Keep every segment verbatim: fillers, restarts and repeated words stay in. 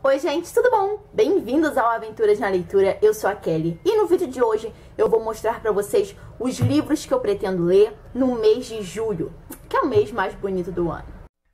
Oi gente, tudo bom? Bem-vindos ao Aventuras na Leitura, eu sou a Kelly. E no vídeo de hoje eu vou mostrar pra vocês os livros que eu pretendo ler no mês de julho, que é o mês mais bonito do ano.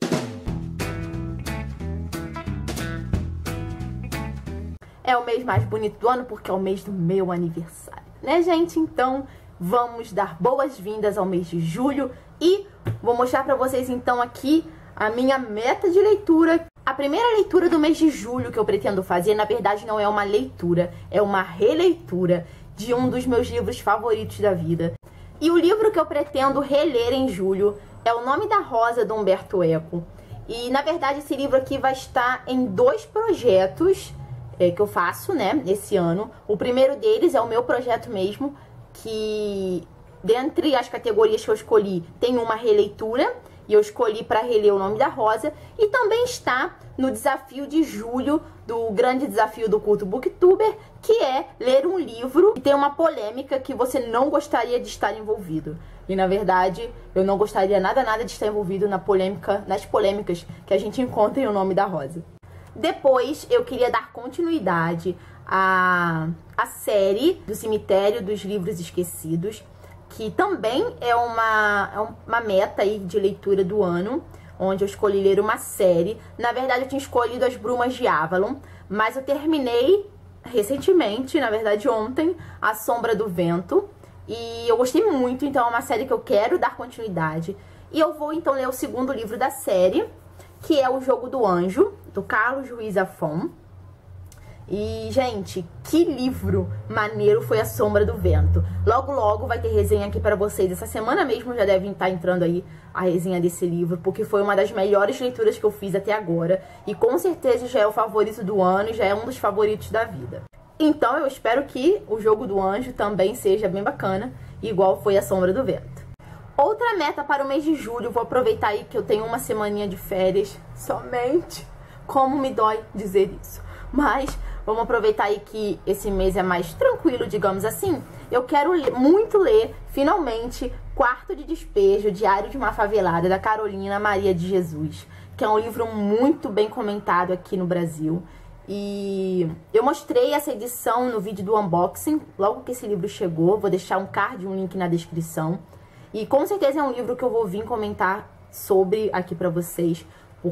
É o mês mais bonito do ano porque é o mês do meu aniversário, né gente? Então vamos dar boas-vindas ao mês de julho e vou mostrar pra vocês então aqui a minha meta de leitura. A primeira leitura do mês de julho que eu pretendo fazer, na verdade, não é uma leitura, é uma releitura de um dos meus livros favoritos da vida. E o livro que eu pretendo reler em julho é O Nome da Rosa, do Umberto Eco. E, na verdade, esse livro aqui vai estar em dois projetos é, que eu faço, né, esse ano. O primeiro deles é o meu projeto mesmo, que, dentre as categorias que eu escolhi, tem uma releitura. E eu escolhi para reler O Nome da Rosa. E também está no desafio de julho, do grande desafio do Culto Booktuber, que é ler um livro que tem uma polêmica que você não gostaria de estar envolvido. E, na verdade, eu não gostaria nada, nada de estar envolvido na polêmica, nas polêmicas que a gente encontra em O Nome da Rosa. Depois, eu queria dar continuidade à, à série do Cemitério dos Livros Esquecidos, que também é uma, uma meta aí de leitura do ano, onde eu escolhi ler uma série. Na verdade, eu tinha escolhido As Brumas de Avalon, mas eu terminei recentemente, na verdade ontem, A Sombra do Vento, e eu gostei muito, então é uma série que eu quero dar continuidade. E eu vou então ler o segundo livro da série, que é O Jogo do Anjo, do Carlos Ruiz Zafón. E, gente, que livro maneiro foi A Sombra do Vento. Logo, logo vai ter resenha aqui pra vocês. Essa semana mesmo já devem estar entrando aí a resenha desse livro, porque foi uma das melhores leituras que eu fiz até agora. E com certeza já é o favorito do ano e já é um dos favoritos da vida. Então eu espero que O Jogo do Anjo também seja bem bacana, igual foi A Sombra do Vento. Outra meta para o mês de julho, vou aproveitar aí que eu tenho uma semaninha de férias somente. Como me dói dizer isso. Mas vamos aproveitar aí que esse mês é mais tranquilo, digamos assim. Eu quero ler, muito ler, finalmente, Quarto de Despejo, Diário de uma Favelada, da Carolina Maria de Jesus, que é um livro muito bem comentado aqui no Brasil. E eu mostrei essa edição no vídeo do unboxing, logo que esse livro chegou. Vou deixar um card, um link na descrição. E com certeza é um livro que eu vou vir comentar sobre aqui pra vocês,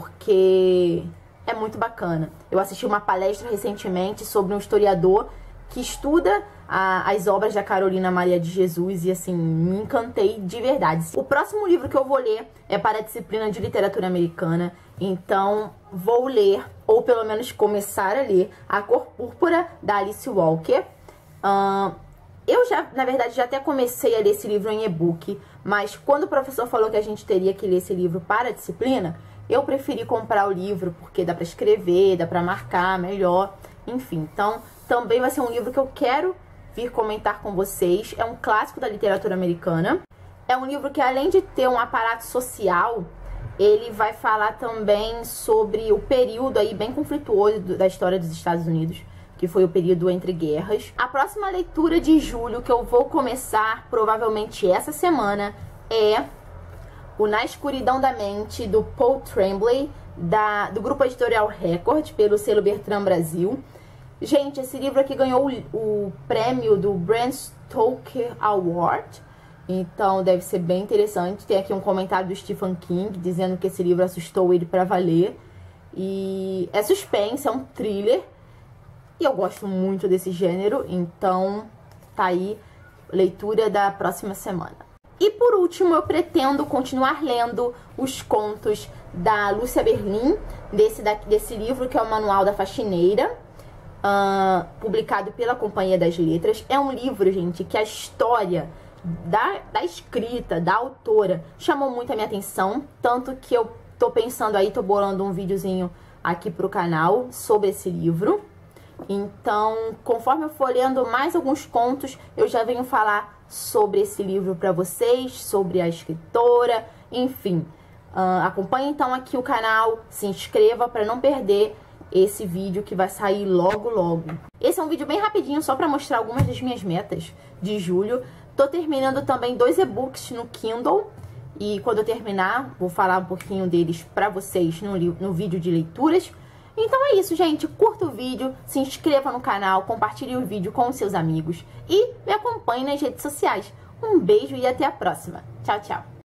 porque é muito bacana. Eu assisti uma palestra recentemente sobre um historiador que estuda a, as obras da Carolina Maria de Jesus e, assim, me encantei de verdade. O próximo livro que eu vou ler é para a disciplina de literatura americana, então vou ler, ou pelo menos começar a ler, A Cor Púrpura, da Alice Walker. Uh, eu já, na verdade, já até comecei a ler esse livro em e-book, mas quando o professor falou que a gente teria que ler esse livro para a disciplina, eu preferi comprar o livro porque dá pra escrever, dá pra marcar melhor, enfim. Então, também vai ser um livro que eu quero vir comentar com vocês. É um clássico da literatura americana. É um livro que, além de ter um aparato social, ele vai falar também sobre o período aí bem conflituoso da história dos Estados Unidos, que foi o período entre guerras. A próxima leitura de julho, que eu vou começar provavelmente essa semana, é o Na Escuridão da Mente, do Paul Tremblay, da, do grupo editorial Record, pelo selo Bertrand Brasil. Gente, esse livro aqui ganhou o, o prêmio do Bram Stoker Award, então deve ser bem interessante. Tem aqui um comentário do Stephen King, dizendo que esse livro assustou ele pra valer. E é suspense, é um thriller, e eu gosto muito desse gênero, então tá aí, leitura da próxima semana. E por último, eu pretendo continuar lendo os contos da Lúcia Berlim, desse, desse livro que é o Manual da Faxineira, uh, publicado pela Companhia das Letras. É um livro, gente, que a história da, da escrita, da autora, chamou muito a minha atenção, tanto que eu tô pensando aí, tô bolando um videozinho aqui pro canal sobre esse livro. Então, conforme eu for lendo mais alguns contos, eu já venho falar sobre esse livro para vocês, sobre a escritora, enfim. Uh, acompanhe então aqui o canal, se inscreva para não perder esse vídeo que vai sair logo, logo. Esse é um vídeo bem rapidinho, só para mostrar algumas das minhas metas de julho. Tô terminando também dois e-books no Kindle, e quando eu terminar, vou falar um pouquinho deles para vocês no, no vídeo de leituras. Então é isso, gente. Curta o vídeo, se inscreva no canal, compartilhe o vídeo com os seus amigos e me acompanhe nas redes sociais. Um beijo e até a próxima. Tchau, tchau.